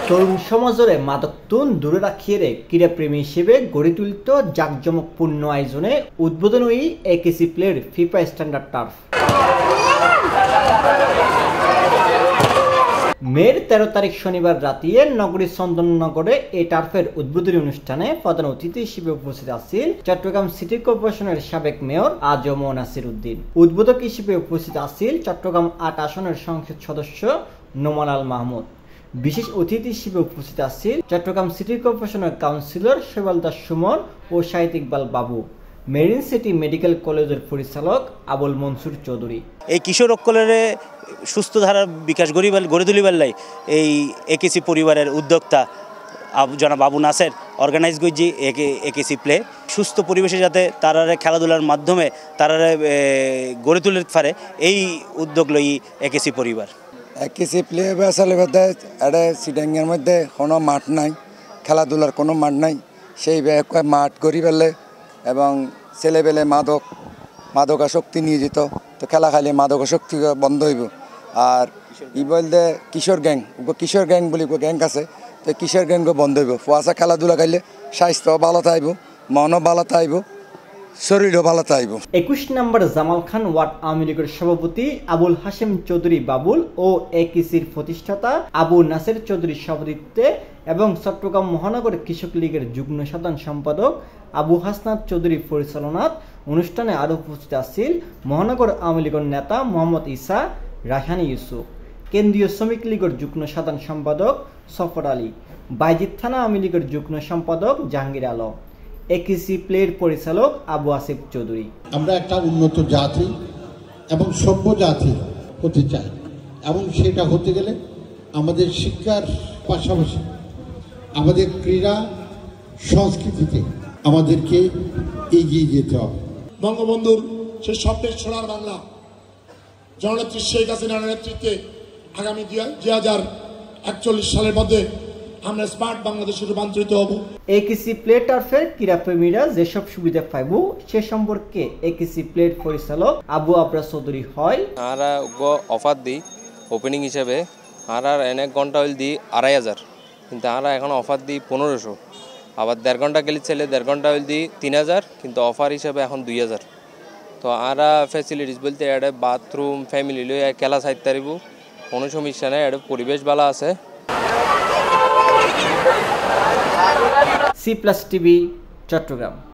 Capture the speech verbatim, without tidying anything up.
তরুণ সমাজরে মাদকতুন দূরে রাখিয়ে ক্রীড়াপ্রেমী হিসেবে গড়ে তুলিত জাকজমকপূর্ণ আয়োজনে উদ্বোধন হই একেসি প্লের ফিফা স্ট্যান্ডার্ড টার্ফ। মের তেরো তারিখ শনিবার রাতে নগরীর চন্দননগরে এই টার্ফের উদ্বোধনী অনুষ্ঠানে প্রধান অতিথি হিসেবে উপস্থিত আছেন চট্টগ্রাম সিটি কর্পোরেশনের সাবেক মেয়র আজ মুনতাসির উদ্দিন। উদ্বোধক হিসেবে উপস্থিত আছেন চট্টগ্রাম আট আসনের সংসদ সদস্য নোমান আল মাহমুদ। বিশেষ অতিথি হিসেবে উপস্থিত আছেন চট্টগ্রাম সিটি কর্পোরেশনের কাউন্সিলর শৈবাল দাস সুমন ও শাহিদ ইকবাল বাবু, মেরিন সিটি মেডিকেল কলেজের পরিচালক আবুল মনসুর চৌধুরী। এই কিশোর অক্কলের সুস্থ ধারার বিকাশ গড়ে তুলিবার লাই এই একেসি পরিবারের উদ্যোক্তা জনাব আবু নাসের অর্গানাইজ করছি একেসি প্লে। সুস্থ পরিবেশে যাতে তারা খেলাধুলার মাধ্যমে তারা গড়ে তুলতে পারে এই উদ্যোগ লই একেসি পরিবার। একেসি প্লে আসলে এটা চিটাগংয়ের মধ্যে কোনো মাঠ নাই, খেলাধুলার কোনো মাঠ নাই, সেই মাঠ গড়ি পেলে এবং ছেলেবেলে মাদক মাদকাসক্তি নিয়ে যেত, তো খেলা খাইলে মাদকাসক্তি বন্ধ হইব। আর ই বলতে কিশোর গ্যাং কিশোর গ্যাং বলি গ্যাং আছে, তো কিশোর গ্যাংও বন্ধ হইব। ফুয়াশা খেলাধুলা খাইলে স্বাস্থ্য ভালো থাকব, মনও ভালো থাকব, শরীরও ভালো থাকব। একুশ নম্বর জামাল খান ওয়ার্ড আওয়ামী লীগের সভাপতি আবুল হাশেম চৌধুরী বাবুল ও একেসির প্রতিষ্ঠাতা আবু নাসের চৌধুরীর সভাপতিত্বে এবং চট্টগ্রাম মহানগর কৃষক লীগের যুগ্ম সাধারণ সম্পাদক আবু হাসনাত চৌধুরীর পরিচালনাত অনুষ্ঠানে আরও উপস্থিত আছেন মহানগর আওয়ামী লীগের নেতা মোহাম্মদ ইসা, রায়হানি ইউসুফ, কেন্দ্রীয় শ্রমিক লীগের যুগ্ম সাধারণ সম্পাদক সফর আলী, বাইজিৎ থানা আওয়ামী লীগের যুগ্ম সম্পাদক জাহাঙ্গীর আলম, একেসি প্লের পরিচালক আবু আসিফ চৌধুরী। আমরা একটা উন্নত জাতি এবং সভ্য জাতি হতে চাই, এবং সেটা হতে গেলে আমাদের শিক্ষার পাশাপাশি আমাদের ক্রীড়া সংস্কৃতিতে আমাদেরকে এগিয়ে যেতে হবে। বঙ্গবন্ধুর সে স্বপ্নের সোনার বাংলা জননেত্রী শেখ হাসিনার নেতৃত্বে আগামী দুই হাজার একচল্লিশ সালের মধ্যে আমরা স্মার্ট বাংলাদেশে রূপান্তরিত হব। একেসি প্লে টার্ফের ক্রীড়াপ্রেমীরা যেসব সুবিধা পাইব সে সম্পর্কে একেসি প্লের পরিচালক আবু আবরা চৌধুরী হয়। আমরা অফার দিই ওপেনিং হিসেবে, আর আর এক ঘন্টা হইল দিই আড়াই হাজার, কিন্তু আমরা এখন অফার দিই পনেরোশো। আবার দেড় ঘন্টা গেলে ছেলে দেড় ঘন্টা হইল দিই তিন হাজার, কিন্তু অফার হিসেবে এখন দুই হাজার। তো আমরা ফ্যাসিলিটিস বলতে এটা বাথরুম ফ্যামিলি লই খেলা সাইতে পারিব, কোনো সমস্যা নেই, এটা পরিবেশ ভালো আছে। C plus TV, Chittagong.